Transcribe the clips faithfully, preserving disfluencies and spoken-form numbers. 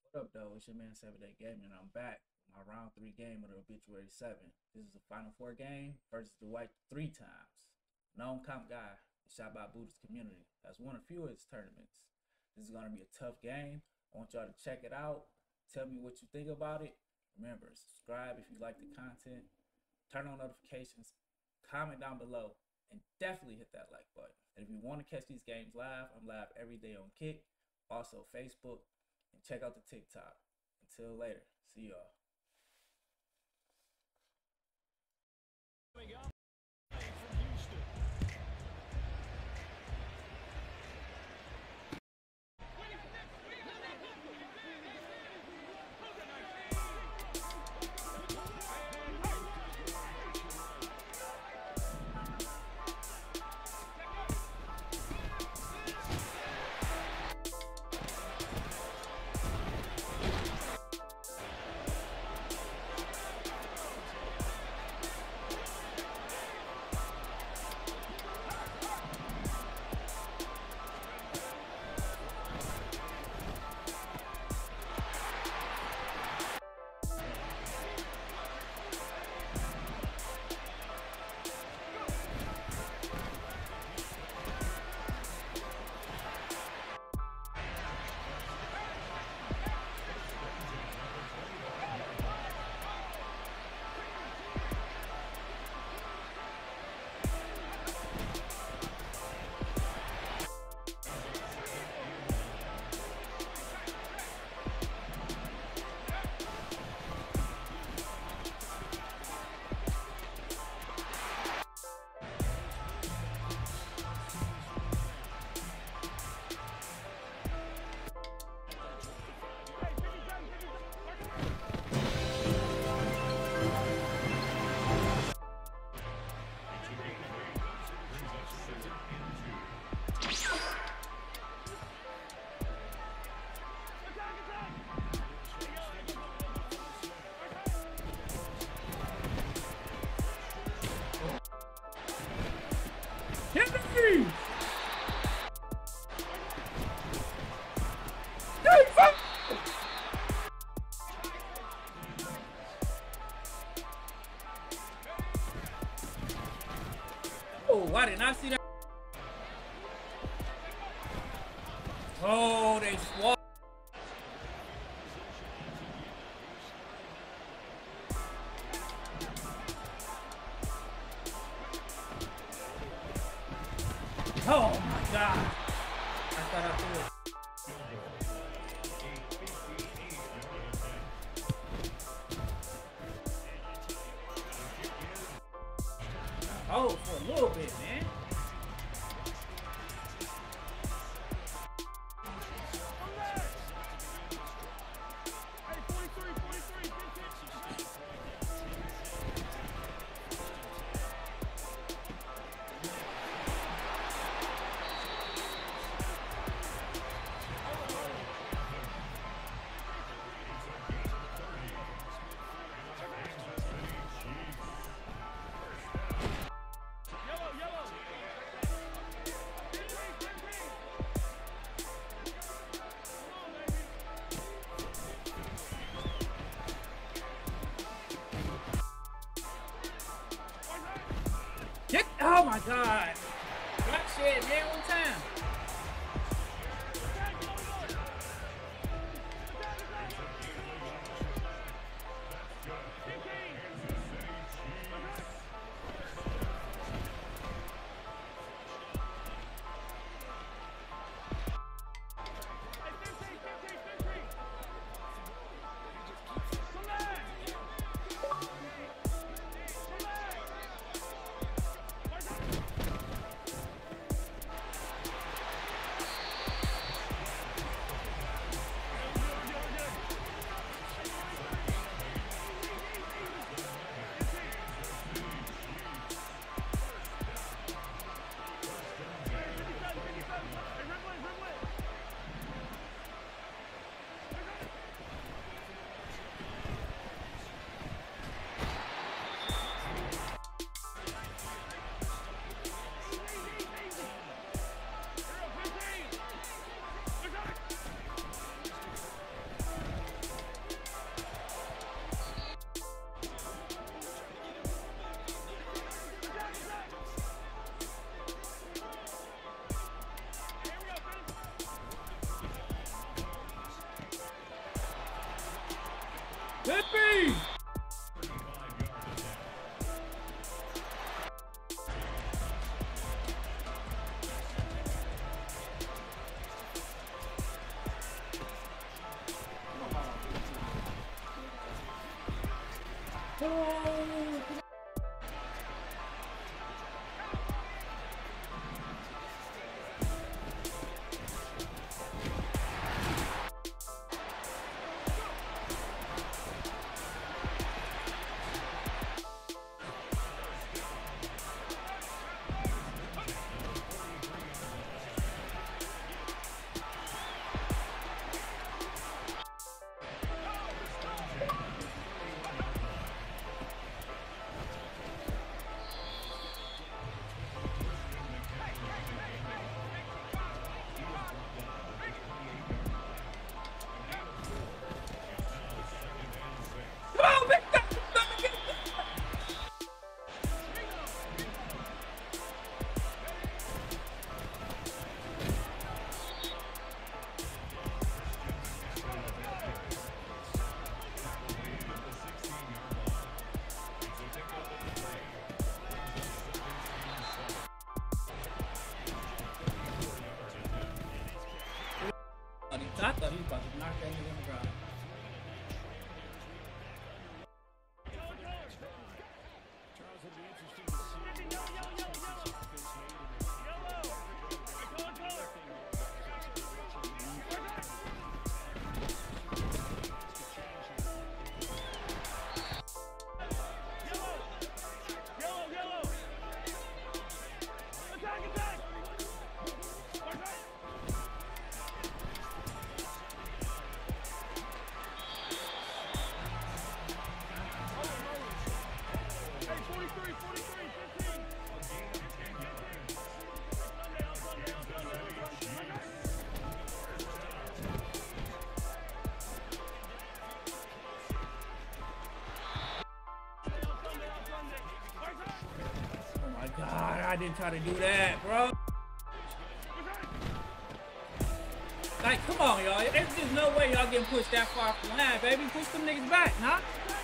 What up, though? It's your man seven Day Gaming, and I'm back. My round three game of the Obituary seven. This is the Final Four game versus the White three times. Known comp guy, shot by Buddhist community. Has won a few of his tournaments. This is gonna be a tough game. I want y'all to check it out. Tell me what you think about it. Remember, subscribe if you like the content. Turn on notifications. Comment down below, and definitely hit that like button. And if you want to catch these games live, I'm live every day on Kick, also Facebook, and check out the TikTok. Until later, see y'all. Oh, I did not see that. Oh, they swat. Oh my God. I thought I threw it. Oh, for a little bit, man. Get, oh my God. Drop shit, man, one time. Hit me! Oh. I thought he was about to knock that nigga on the ground. God, I didn't try to do that, bro. Like, come on, y'all. There's just no way y'all getting pushed that far from the line, baby. Push them niggas back, nah?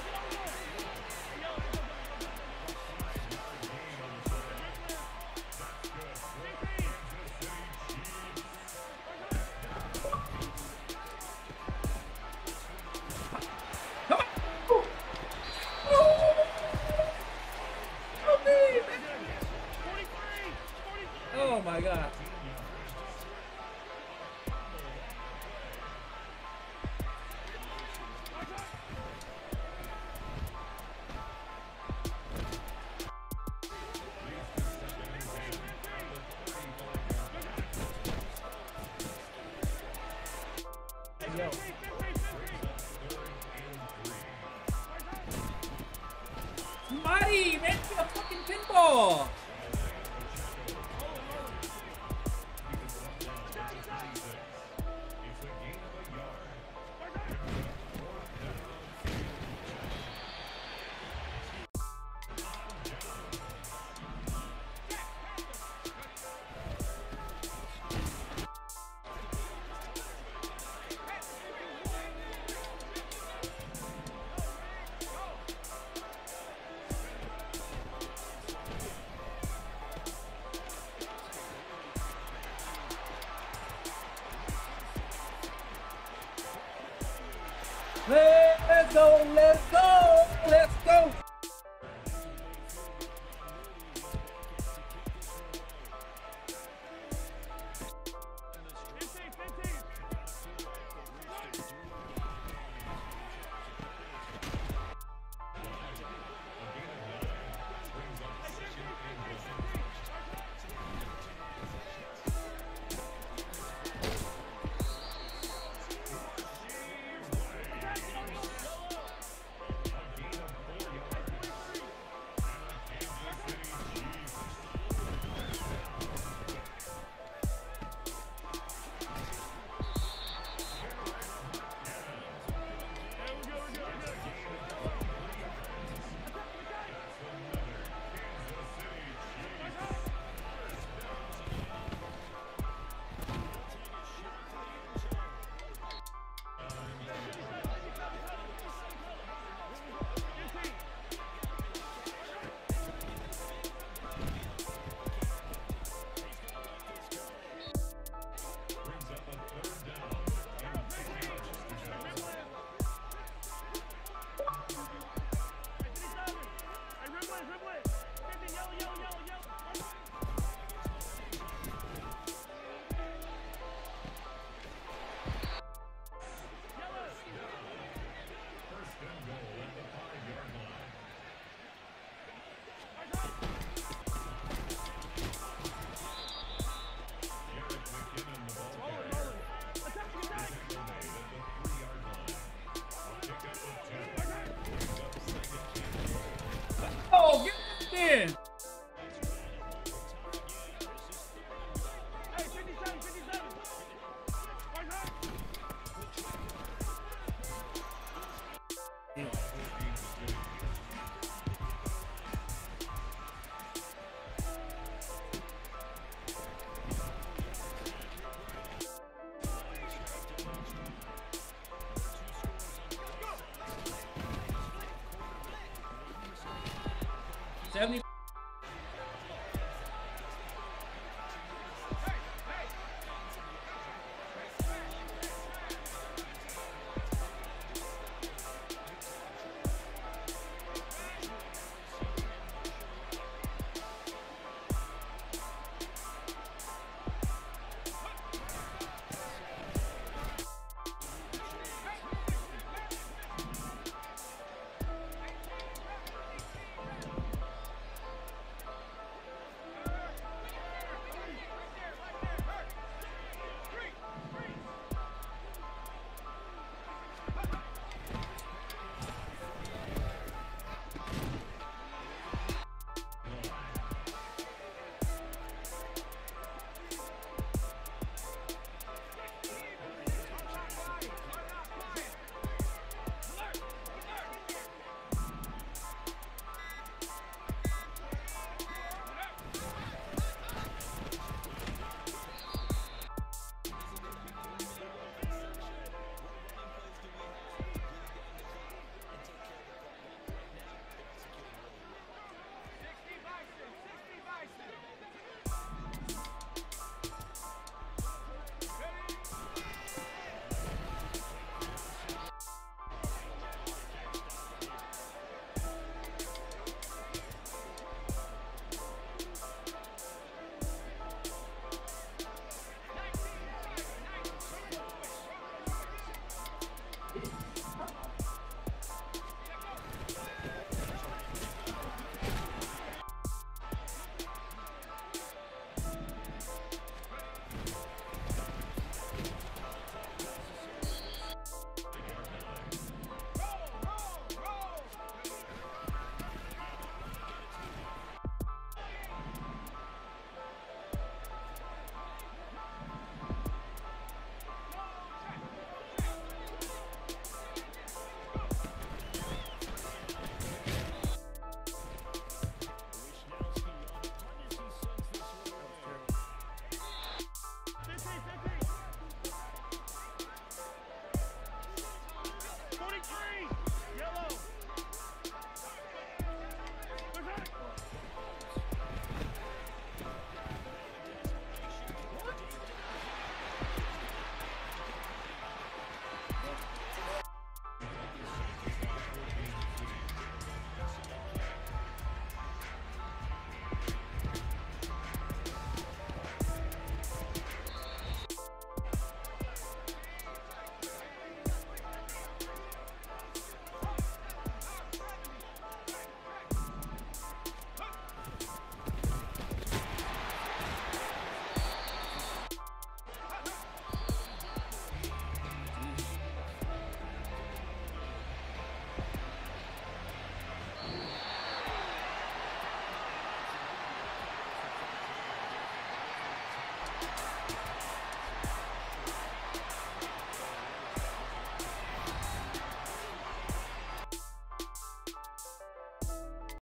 Oh my God. Yo. Somebody, man, a fucking pinball. Let's go, let's go, let's go.